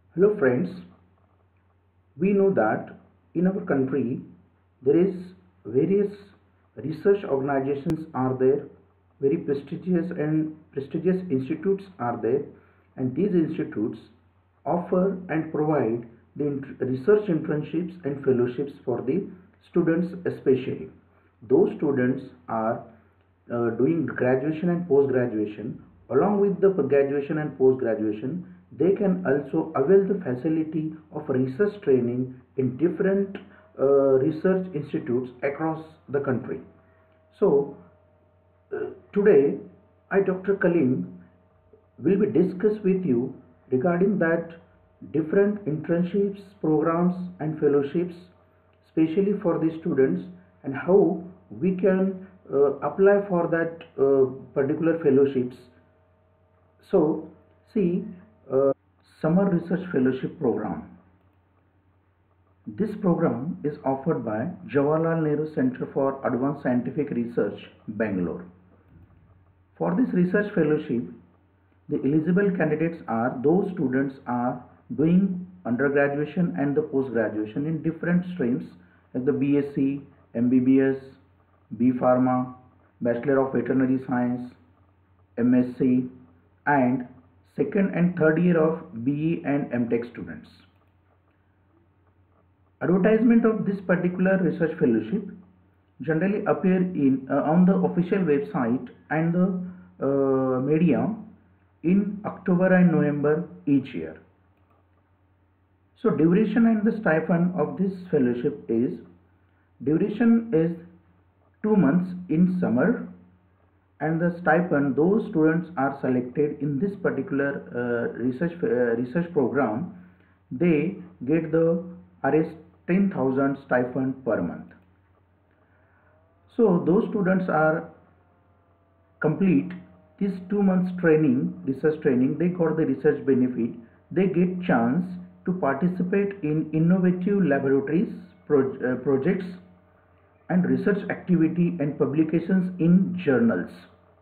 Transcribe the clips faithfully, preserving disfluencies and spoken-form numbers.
Hello friends, we know that in our country there is various research organizations are there, very prestigious and prestigious institutes are there, and these institutes offer and provide the int- research internships and fellowships for the students especially. Those students are uh, doing graduation and post graduation. Along with the graduation and post graduation, they can also avail the facility of research training in different uh, research institutes across the country. So uh, today I, Dr. Kalim, will be discuss with you regarding that different internships, programs and fellowships, especially for the students, and how we can uh, apply for that uh, particular fellowships. So, see, uh, Summer Research Fellowship Program. This program is offered by Jawaharlal Nehru Center for Advanced Scientific Research, Bangalore. For this research fellowship, the eligible candidates are those students are doing undergraduation and the post graduation in different streams like the B S c, M B B S, B Pharma, Bachelor of Veterinary Science, M S c, and second and third year of B E and M Tech students. Advertisement of this particular research fellowship generally appear in uh, on the official website and the uh, media in October and November each year. So duration and the stipend of this fellowship is duration is two months in summer, and the stipend, those students are selected in this particular uh, research uh, research program, they get the R S ten thousand stipend per month. So those students are complete this two months training, research training, they got the research benefit, they get chance to participate in innovative laboratories, pro- uh, projects and research activity and publications in journals.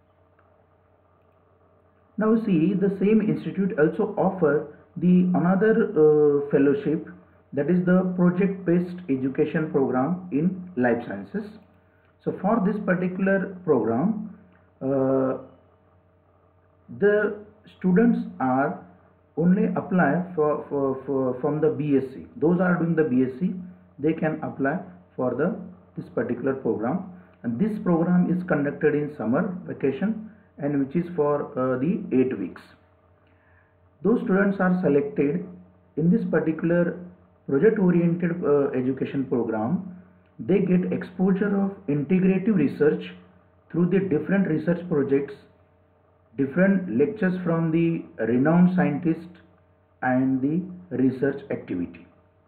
Now see, the same institute also offer the another uh, fellowship, that is the project based education program in life sciences. So for this particular program, uh, the students are only apply for, for, for from the B S c. Those are doing the B S c, they can apply for the this particular program, and this program is conducted in summer vacation and which is for uh, the eight weeks. Those students are selected in this particular project oriented uh, education program. They get exposure of integrative research through the different research projects, different lectures from the renowned scientists and the research activity.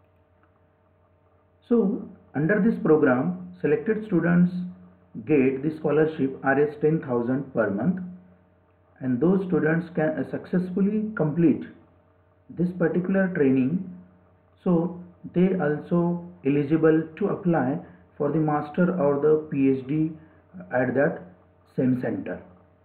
So under this program, selected students get the scholarship R S ten thousand per month, and those students can successfully complete this particular training, so they also eligible to apply for the master or the PhD at that same center.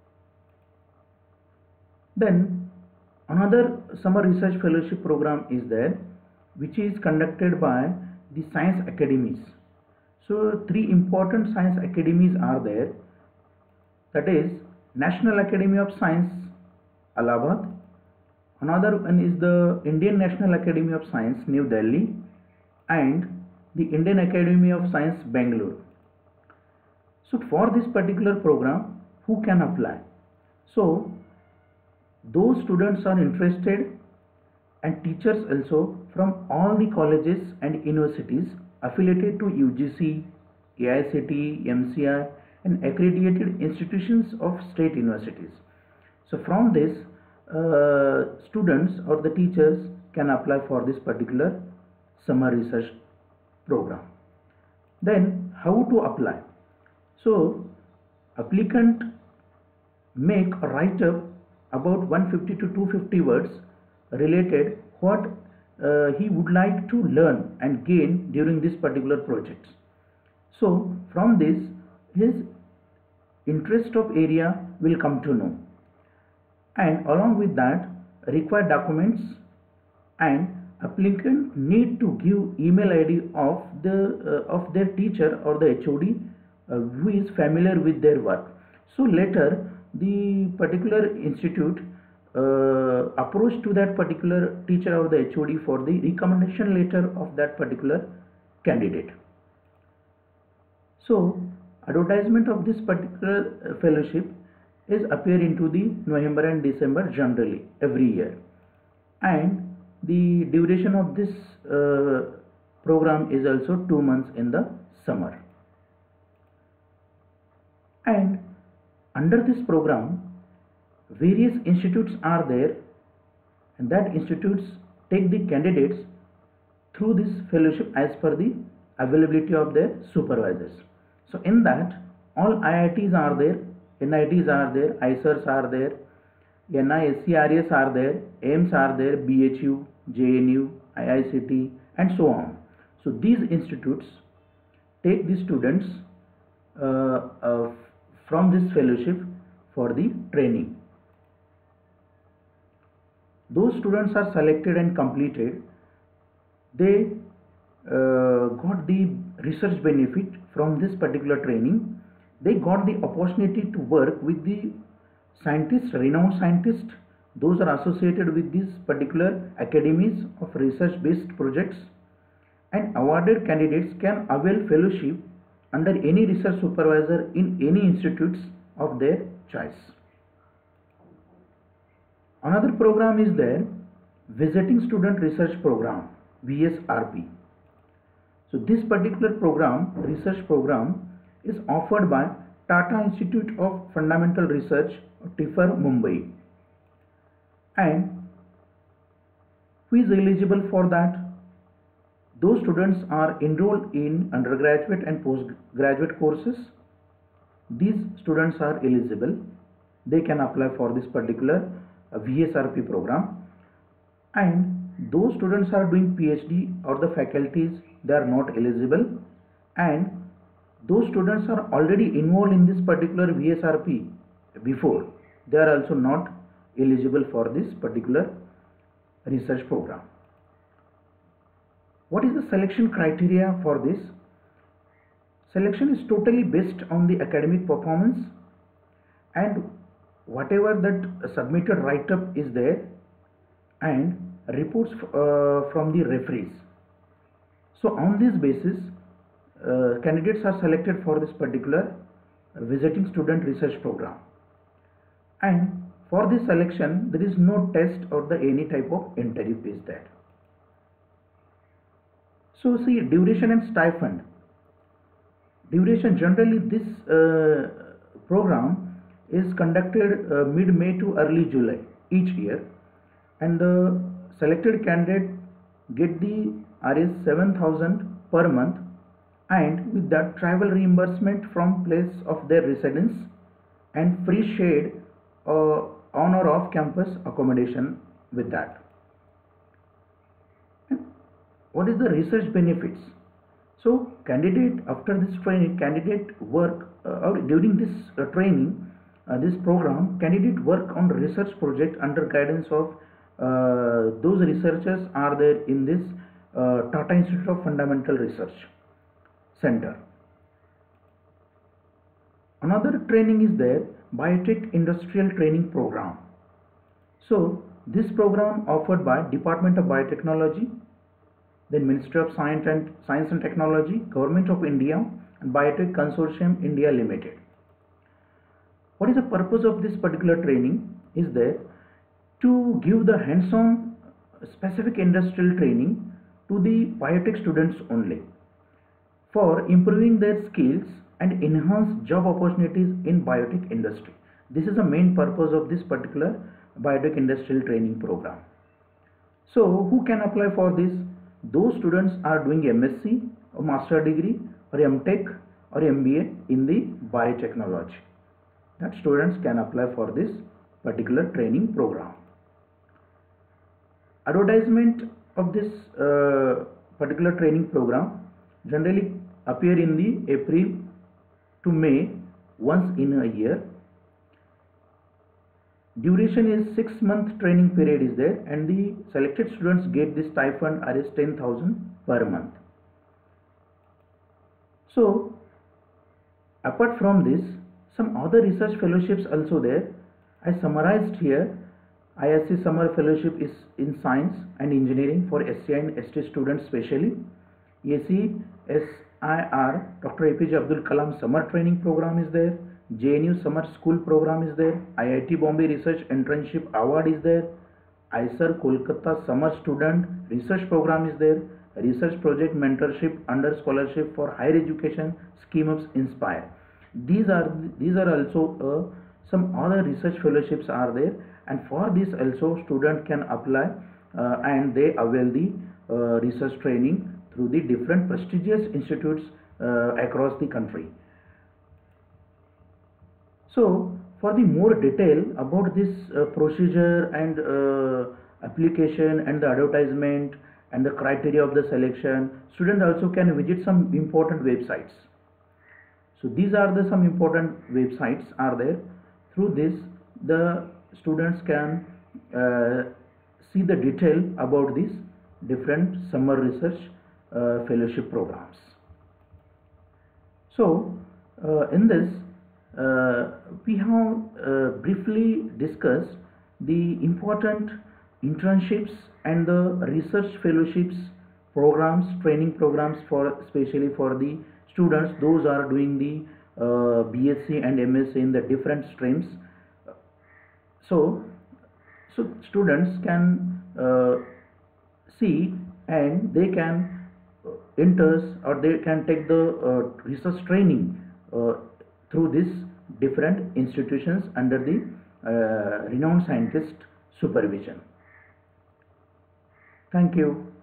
Then another summer research fellowship program is there, which is conducted by the science academies. So three important science academies are there, that is National Academy of Science, Allahabad. Another one is the Indian National Academy of Science, New Delhi, and the Indian Academy of Science, Bangalore. So for this particular program, who can apply? So those students are interested, and teachers also from all the colleges and universities affiliated to U G C, A I C T E, M C I and accredited institutions of state universities. So from this, uh, students or the teachers can apply for this particular summer research program. Then how to apply? So applicant make a write-up about one hundred fifty to two hundred fifty words related what uh, he would like to learn and gain during this particular project. So from this, his interest of area will come to know, and along with that, required documents and applicant need to give email I D of the uh, of their teacher or the H O D uh, who is familiar with their work. So later the particular institute uh, approach to that particular teacher or the H O D for the recommendation letter of that particular candidate. So advertisement of this particular uh, fellowship is appear into the November and December generally every year, and the duration of this uh, program is also two months in the summer. And under this program various institutes are there, and that institutes take the candidates through this fellowship as per the availability of their supervisors. So in that all I I Ts are there, N I Ts are there, I C E R S are there, N I S C R S are there, A I I M S are there, B H U, J N U, I I C T and so on. So these institutes take the students uh, uh, from this fellowship for the training. Those students are selected and completed. They uh, got the research benefit from this particular training. They got the opportunity to work with the scientists, renowned scientists. Those are associated with these particular academies of research based projects, and awarded candidates can avail fellowship under any research supervisor in any institutes of their choice. Another program is there, Visiting Student Research Program, V S R P. So this particular program, research program, is offered by Tata Institute of Fundamental Research, T I F R, Mumbai. And who is eligible for that? Those students are enrolled in undergraduate and postgraduate courses. These students are eligible. They can apply for this particular uh, V S R P program. And those students are doing PhD or the faculties, they are not eligible. And those students are already involved in this particular V S R P before, they are also not eligible for this particular research program. What is the selection criteria for this? Selection is totally based on the academic performance, and whatever that submitted write-up is there, and reports uh, from the referees. So on this basis uh, candidates are selected for this particular visiting student research program, and for this selection there is no test or the any type of interview is there. So see, duration and stipend. Duration, generally this uh, program is conducted uh, mid-May to early July each year, and the selected candidate get the R S seven thousand per month, and with that travel reimbursement from place of their residence and free shared uh, on or off campus accommodation with that. And what is the research benefits? So candidate, after this training, candidate work uh, or during this uh, training, uh, this program, candidate work on research project under guidance of uh, those researchers are there in this uh, Tata Institute of Fundamental Research Center. Another training is there, Biotech Industrial Training Program. So this program offered by Department of Biotechnology, then Ministry of Science and Science and Technology, Government of India, and Biotech Consortium India Limited. What is the purpose of this particular training? Is there to give the hands-on specific industrial training to the biotech students only, for improving their skills and enhance job opportunities in biotech industry. This is the main purpose of this particular biotech industrial training program. So who can apply for this? Those students are doing M S c or master degree or M Tech or M B A in the biotechnology. That students can apply for this particular training program. Advertisement of this uh, particular training program generally appear in the April to May once in a year. Duration is six month training period is there, and the selected students get this stipend as ten thousand per month. So apart from this, some other research fellowships also there. I summarized here. I S C summer fellowship is in science and engineering for S C and S T students specially. A C S I R Doctor A P J Abdul Kalam summer training program is there. J N U summer school program is there. I I T Bombay Research Internship Award is there. I S E R Kolkata summer student research program is there. Research project mentorship under scholarship for higher education scheme of Inspire. These are these are also uh, some other research fellowships are there, and for this also student can apply uh, and they avail the uh, research training through the different prestigious institutes uh, across the country. So for the more detail about this uh, procedure and uh, application and the advertisement and the criteria of the selection, student also can visit some important websites. So these are the some important websites are there. Through this the students can uh, see the detail about these different summer research uh, fellowship programs. So uh, in this uh, we have uh, briefly discussed the important internships and the research fellowships programs, training programs for especially for the students those are doing the uh, B S c and M S c in the different streams. So, so students can uh, see and they can enter or they can take the uh, research training uh, through these different institutions under the uh, renowned scientist supervision. Thank you.